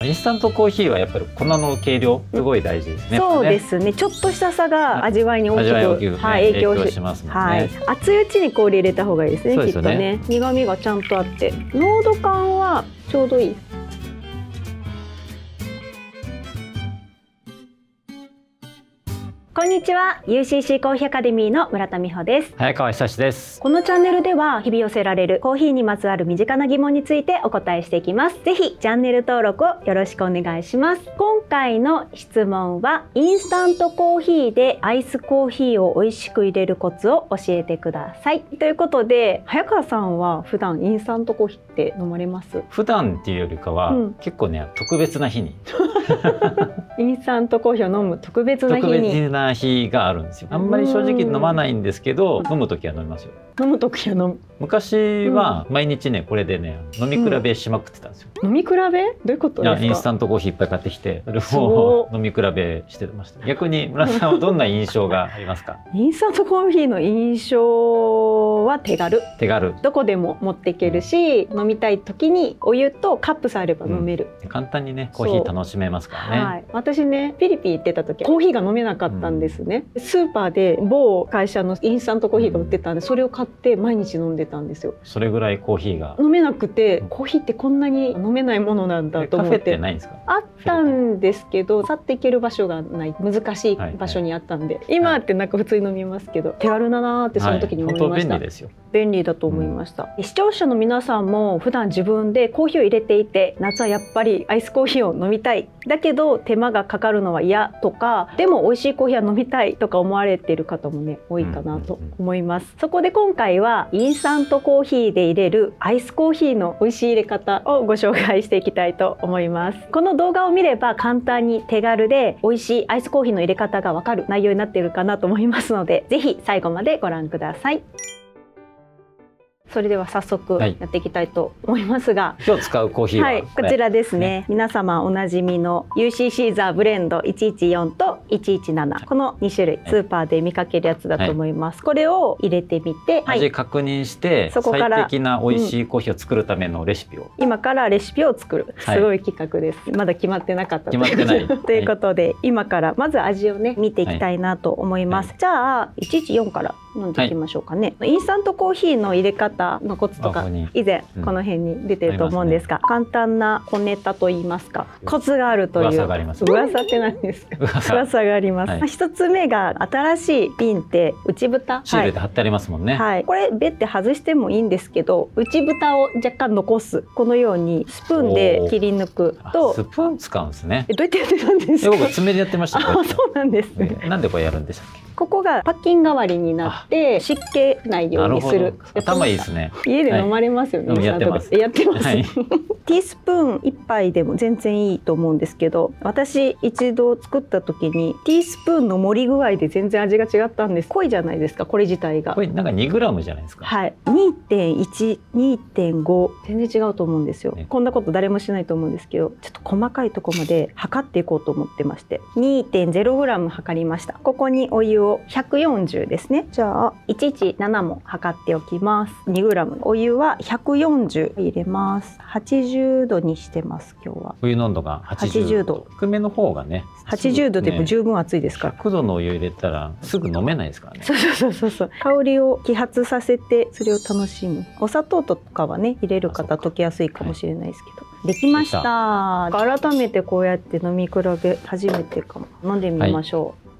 インスタントコーヒーはやっぱり粉の計量すごい大事ですね。 そうですね。ちょっとした差が味わいに大きく影響しますもんね。熱いうちに氷入れた方がいいですね。きっとね。苦味がちゃんとあって、濃度感はちょうどいい。こんにちは、UCC コーヒーアカデミーの村田美穂です。 早川久志です。 このチャンネルでは日々寄せられるコーヒーにまつわる身近な疑問についてお答えしていきます。ぜひチャンネル登録をよろしくお願いします。今回の質問は、インスタントコーヒーでアイスコーヒーを美味しく入れるコツを教えてください。ということで、早川さんは普段インスタントコーヒーって飲まれます？ 普段っていうよりかは、結構ね、特別な日にインスタントコーヒーを飲む特別な日に。 特別な日があるんですよ。あんまり正直飲まないんですけど、飲む時は飲みますよ。 飲む時は飲む。 昔は毎日ね、これでね、飲み比べしまくってたんですよ。 飲み比べ？どういうことですか？ インスタントコーヒーいっぱい買ってきて、それを飲み比べしてました。逆に村田さんはどんな印象がありますか？ インスタントコーヒーの印象は手軽。 手軽。 どこでも持っていけるし、飲みたい時にお湯とカップさえあれば飲める。 簡単にね、コーヒー楽しめますからね。 私ね、フィリピン行ってた時、コーヒーが飲めなかったんですね。スーパーで某会社のインスタントコーヒーが売ってたんで、それを買って毎日飲んでたんですよ。 それぐらいコーヒーが飲めなくて、コーヒーってこんなに飲めないものなんだと思って。 カフェってないんですか？ あったんですけど、去っていける場所がない、難しい場所にあったんで、今ってなんか普通に飲みますけど、手軽だなーってその時に思いました。 便利ですよ。 便利だと思いました。視聴者の皆さんも普段自分でコーヒーを入れていて、夏はやっぱりアイスコーヒーを飲みたい、だけど手間がかかるのは嫌とか、でも美味しいコーヒーは飲みたいとか思われている方もね、多いかなと思います。そこで今回はインスタントコーヒーで入れるアイスコーヒーの美味しい入れ方をご紹介していきたいと思います。この動画を見れば簡単に手軽で美味しいアイスコーヒーの入れ方がわかる内容になっているかなと思いますので、ぜひ最後までご覧ください。それでは早速やっていきたいと思いますが、 今日使うコーヒーは、 こちらですね。皆様おなじみの UCC ザブレンド114と117、この2種類スーパーで見かけるやつだと思います。これを入れてみて、 味確認して最適な美味しいコーヒーを作るためのレシピを、 今からレシピを作る、すごい企画です。まだ決まってなかった決まってないということで、今からまず味をね見ていきたいなと思います。じゃあ114から飲んでいきましょうかね。インスタントコーヒーの入れ方のコツとか以前この辺に出てると思うんですが、簡単な小ネタといいますか、コツがあるという。 噂があります。 噂って何ですか？噂があります。一つ目が、新しい瓶って内蓋シールで貼ってありますもんね。 これベッて外してもいいんですけど、内蓋を若干残す。このようにスプーンで切り抜くと。 スプーン使うんですね。 どうやってやってたんですか？ 僕爪でやってました。 そうなんですね。 なんでこれやるんでしたっけ？ ここがパッキン代わりになって湿気ないようにする。 頭いいですね。 家で飲まれますよね。 やってます。 やってます。ティースプーン1杯でも全然いいと思うんですけど、私一度作った時にティースプーンの盛り具合で全然味が違ったんです。濃いじゃないですか、これ自体が。 これなんか2グラムじゃないですか。 はい。2.1、2.5 全然違うと思うんですよ。こんなこと誰もしないと思うんですけど、ちょっと細かいところまで測っていこうと思ってまして、2.0 グラム測りました。ここにお湯を140ですね。じゃあ117も測っておきます。2グラムお湯は140入れます。80度にしてます。今日はお湯の温度が80度。低めの方がね。 80度でも十分熱いですから。 100度のお湯入れたらすぐ飲めないですからね。 そう。香りを揮発させて、それを楽しむ。お砂糖とかはね入れる方溶けやすいかもしれないですけど。できました。改めてこうやって飲み比べ初めてかも。飲んでみましょう。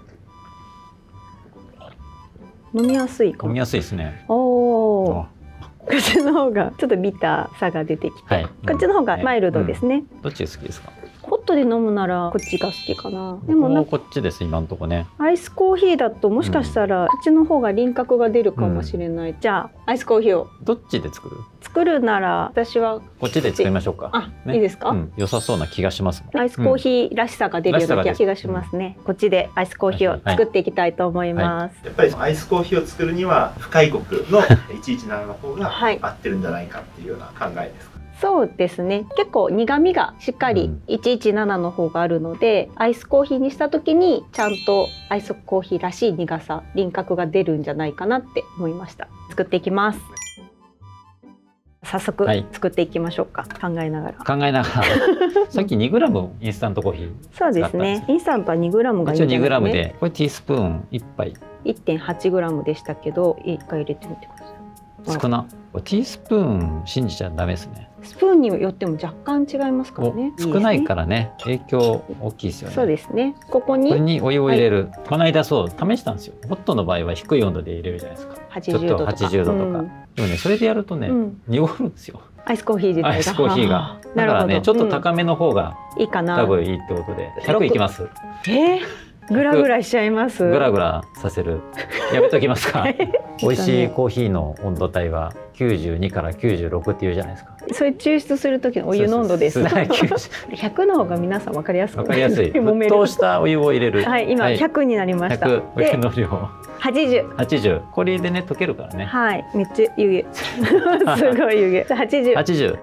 飲みやすいかも。 飲みやすいですね。 おお。こっちの方がちょっとビターさが出てきて、こっちの方がマイルドですね。 どっちが好きですか？ ホットで飲むならこっちが好きかな。 でもこっちです今のとこね。 アイスコーヒーだともしかしたらこっちの方が輪郭が出るかもしれない。じゃあアイスコーヒーをどっちで作るなら私はこっちで作りましょうか。 あ、いいですか？ 良さそうな気がします。 アイスコーヒーらしさが出るような気がしますね。こっちでアイスコーヒーを作っていきたいと思います。 やっぱりアイスコーヒーを作るには深いコクの117の方が合ってるんじゃないかっていうような考えですか？ そうですね。結構苦味がしっかり117の方があるので、アイスコーヒーにした時にちゃんとアイスコーヒーらしい苦さ、輪郭が出るんじゃないかなって思いました。作っていきます。 早速作っていきましょうか。考えながら。 考えながら。さっき2グラムインスタントコーヒー。 そうですね。インスタントは2グラムがいいんじゃないですかね。 一応2グラムで、これティースプーン1杯。 1.8グラムでしたけど、1回入れてみてください。 少な。ティースプーン信じちゃダメですね。 スプーンによっても若干違いますからね。 少ないからね、影響大きいですよね。 そうですね。ここにお湯を入れる。この間そう試したんですよ。ホットの場合は低い温度で入れるじゃないですか。 80度とか。 80度とか。でもね、それでやるとね、濁るんですよ。 アイスコーヒー自体が。 アイスコーヒーが。だからね、ちょっと高めの方がいいかな。 多分いいってことで、100いきます。 グラグラしちゃいます。 グラグラさせる。やめときますか。美味しいコーヒーの温度帯は92から96っていうじゃないですか。 それ抽出する時のお湯の温度です。100の方が皆さん分かりやすく。 分かりやすい。沸騰したお湯を入れる。 はい、今100になりました。 100お湯の量。80。これでね溶けるからね。 はい、めっちゃ湯気。すごい湯気。 80。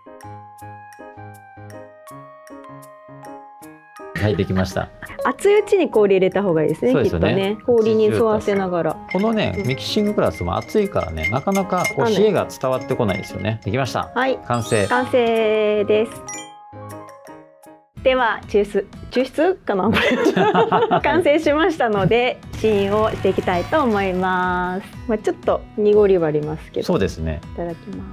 はい、できました。 熱いうちに氷入れた方がいいですね。きっとね。氷に沿わせながら。 このね、ミキシンググラスも熱いからね、なかなかこう冷えが伝わってこないですよね。できました。 はい。 完成。 完成です。では抽出かなこれ。完成しましたので試飲をしていきたいと思います。まあちょっと濁りはありますけど。 そうですね。 いただきます。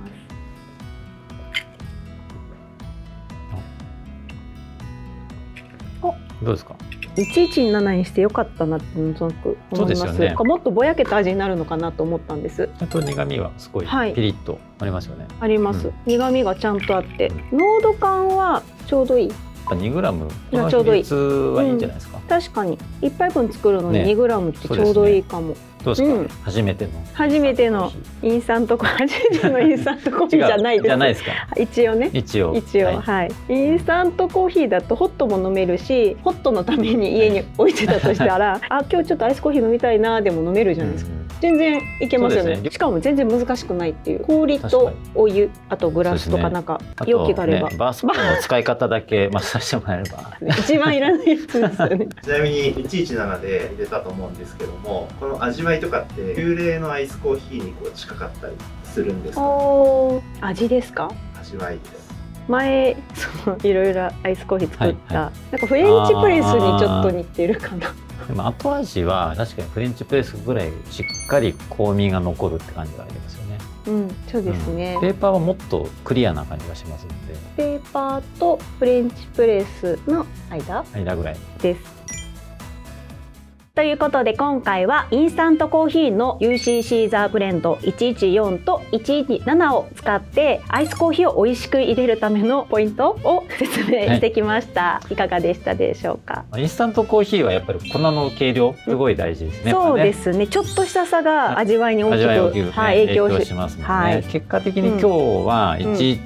どうですか。 117にしてよかったなってなんとなく思います。もっとぼやけた味になるのかなと思ったんです。 ちゃんと苦味はすごいピリッとありますよね。 あります。苦味がちゃんとあって、濃度感はちょうどいい。 2グラムちょうどいい。比率はいいんじゃないですか。 確かに1杯分作るのに2グラムってちょうどいいかも。 どうですか。初めてのインスタントコーヒーじゃないです。 じゃないですか。 一応ね。 一応はい。インスタントコーヒーだとホットも飲めるし、ホットのために家に置いてたとしたら、あ、今日ちょっとアイスコーヒー飲みたいなでも飲めるじゃないですか。全然いけますよね。しかも全然難しくないっていう。氷とお湯、あとグラスとかなんか容器があれば。 バースプーンの使い方だけさせてもらえれば。 一番いらないやつですよね。 ちなみに117で入れたと思うんですけども、この味わいとかって旧冷のアイスコーヒーにこう近かったりするんですか。 味ですか。 味わいです。 前いろいろアイスコーヒー作った、なんかフレンチプレスにちょっと似てるかな。 でも後味は確かにフレンチプレスぐらいしっかり香味が残るって感じがありますよね。 そうですね。 ペーパーはもっとクリアな感じがしますので。 ペーパーとフレンチプレスの間ぐらいです。ということで今回はインスタントコーヒーの UC ザーブレンド114と117を使ってアイスコーヒーを美味しく入れるためのポイントを説明してきました。いかがでしたでしょうか。 インスタントコーヒーはやっぱり粉の計量すごい大事ですね。 そうですね。ちょっとした差が味わいに大きく影響しますので、 結果的に今日は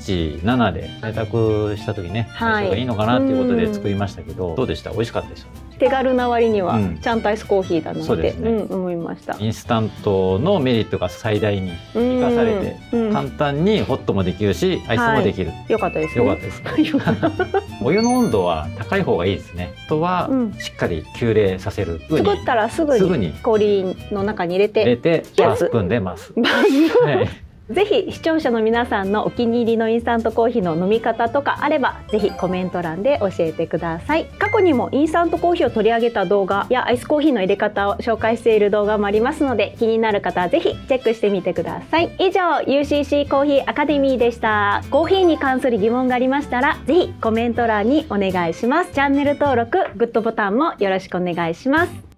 117で開拓した時ね、相性がいいのかなっていうことで作りましたけど、どうでした？美味しかったですよね。 手軽な割にはちゃんとアイスコーヒーだなって思いました。 インスタントのメリットが最大に生かされて、簡単にホットもできるしアイスもできる。 よかったです。 よかったです。お湯の温度は高い方がいいですね。あとはしっかり急冷させる。 作ったらすぐに氷の中に入れてバースプーンで回す。ぜひ視聴者の皆さんのお気に入りのインスタントコーヒーの飲み方とかあればぜひコメント欄で教えてください。過去にもインスタントコーヒーを取り上げた動画やアイスコーヒーの入れ方を紹介している動画もありますので気になる方はぜひチェックしてみてください。以上 UCC コーヒーアカデミーでした。コーヒーに関する疑問がありましたらぜひコメント欄にお願いします。チャンネル登録グッドボタンもよろしくお願いします。